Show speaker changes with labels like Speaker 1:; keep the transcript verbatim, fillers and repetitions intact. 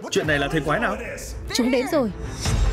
Speaker 1: Chuyện này là thầy quái nào?
Speaker 2: Chúng đến rồi.